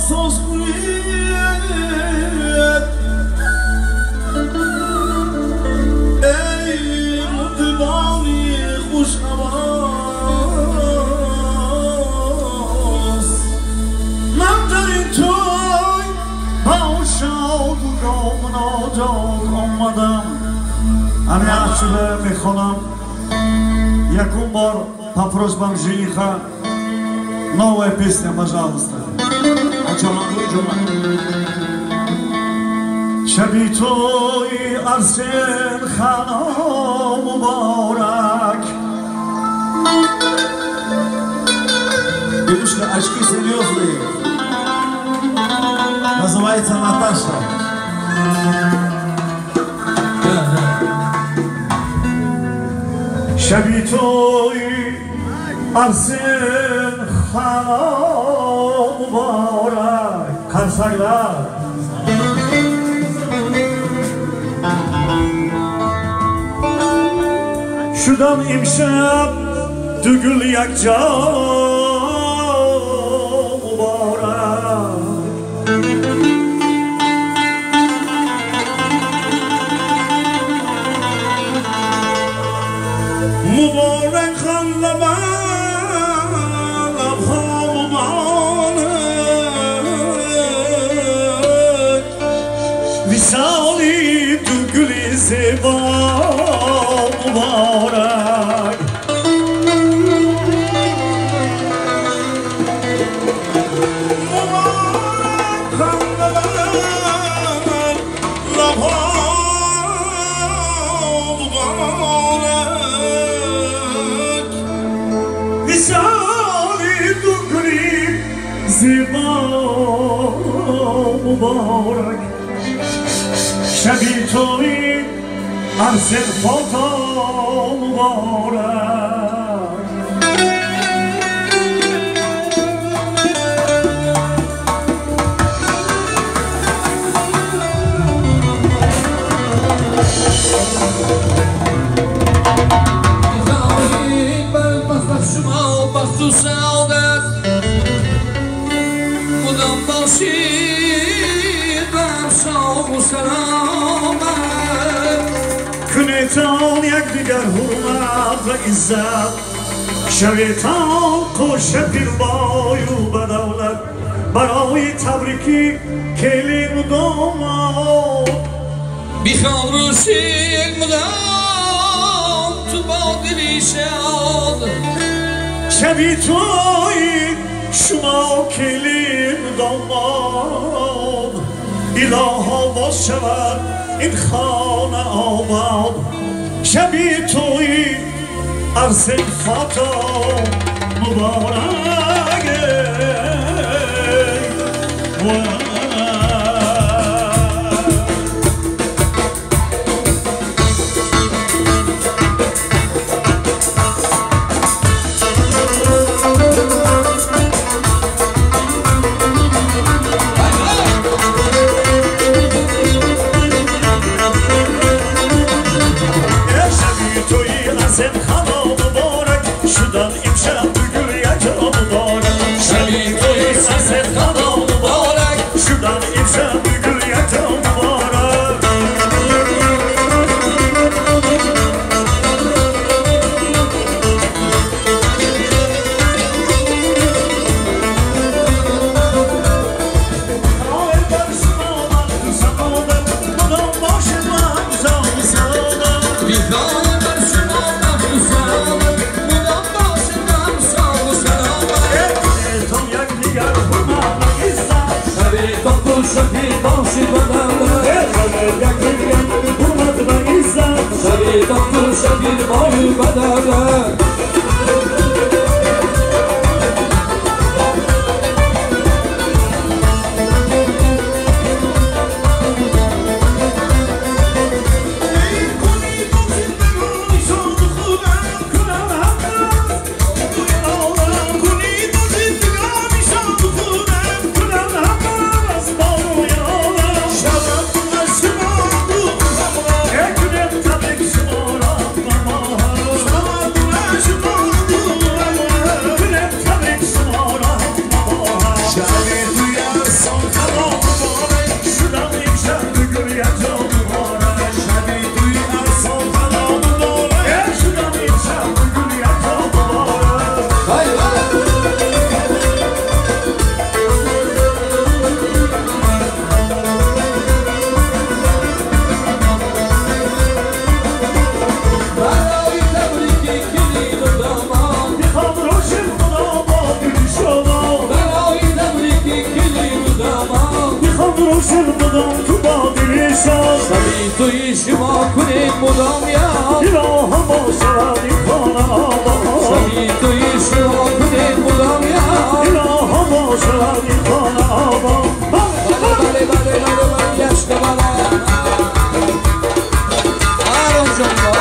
میخونم якун бор по просьбам жениха новая песня, пожалуйста. شبی توی ارسل خانا مبارک Девушка, очки серьезные. Называется Наташа. شبی توی ارسل خانا مبارک Kansaylar Şudan imşab dügül yakca mübarek Mübarek hanlama Visali dügül zeba mübarek Visali dügül zeba mübarek شبی توی ارسل فاتا مبارک میخواهید بر مصرف شما بخت و سعادت مدام باشید بر شاه و سلامت کنیتان یک دیگر حرمت و عزت شویتان خوش پیربای و بدولت برای تبریکی کلی مدام میخوام روشید مدام تو با دلی شاد شبی توی شما کلی مدام الها باز شود این خانه آباد شبی توی عرض فاتا مبارک شبی توی شما کنید مدام یاد ایران باشد این خانه آباد شبی توی شما کنید مدام یاد ایران باشد این خانه آباد بله من یشت بله آرام جان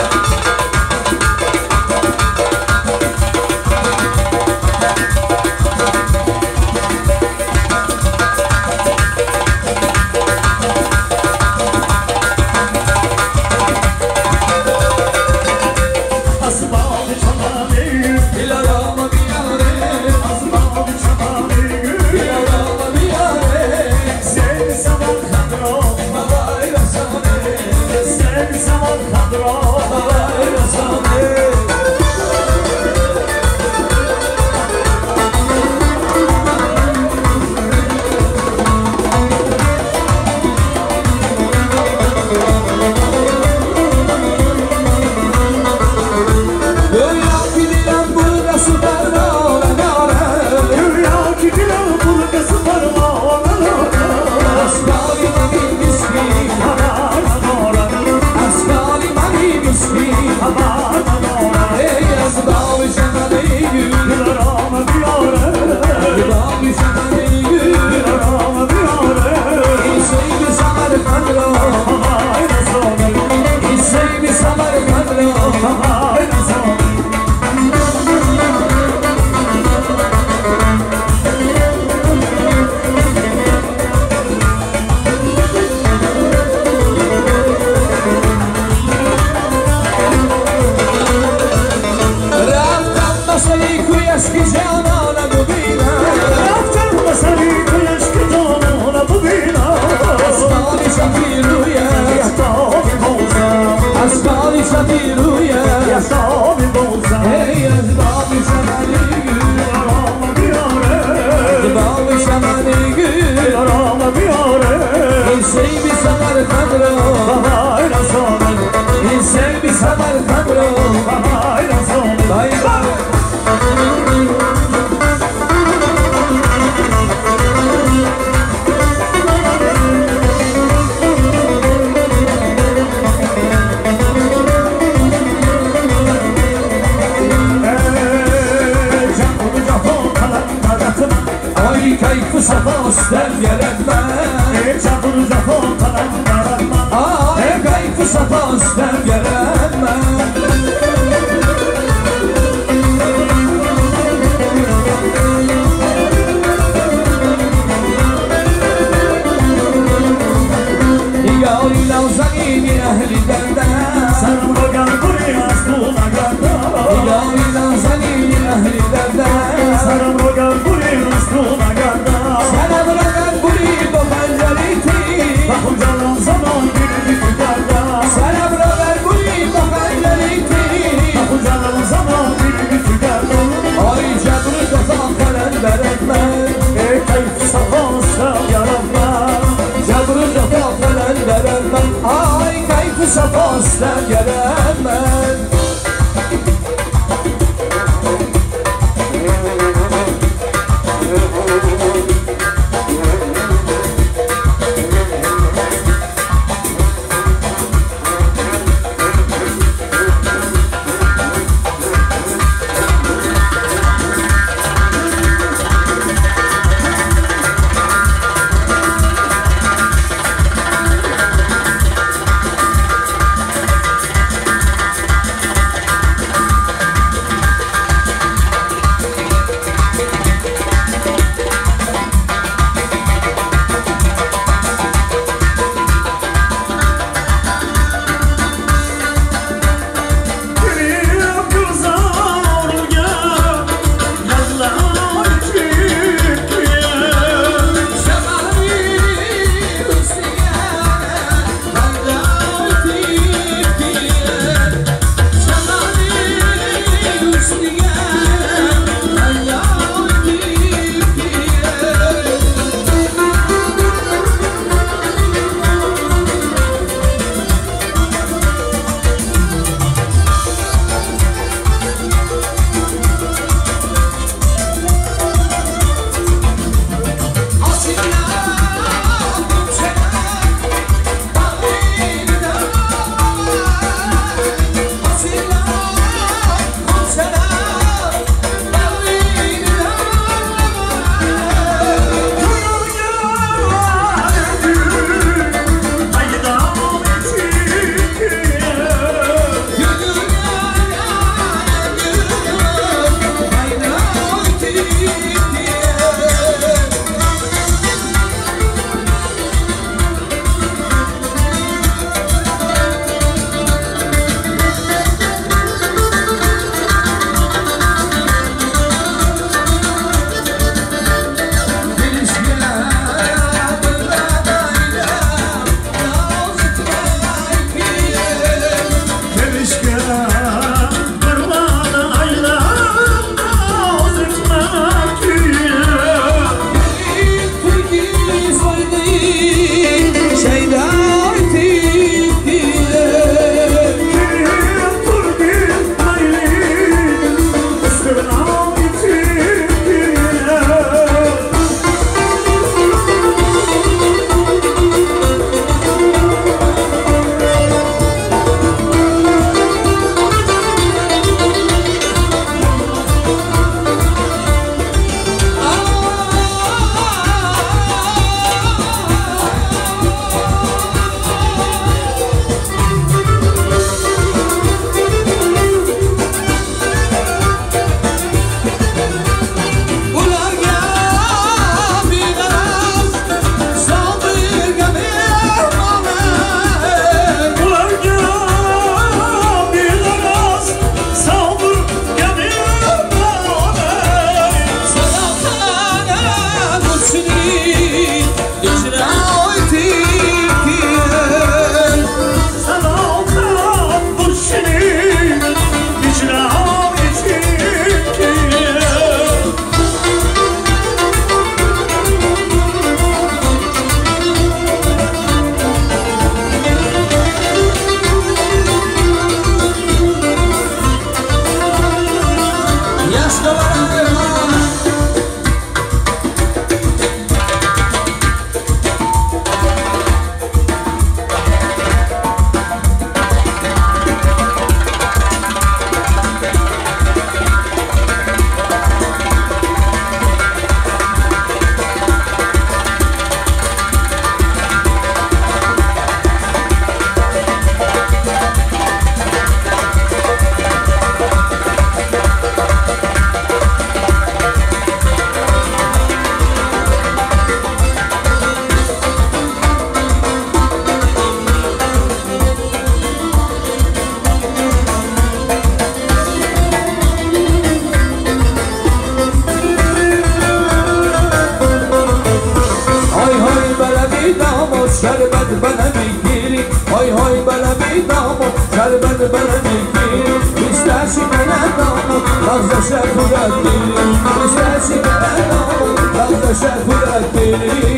Safas'tan gelen ben شربت بله میگیری های های بله میداماد شربت بله میگیری بیشترشی بله داماد لغزش پولت دیری بیشترشی بله داماد لغزش پولت دیری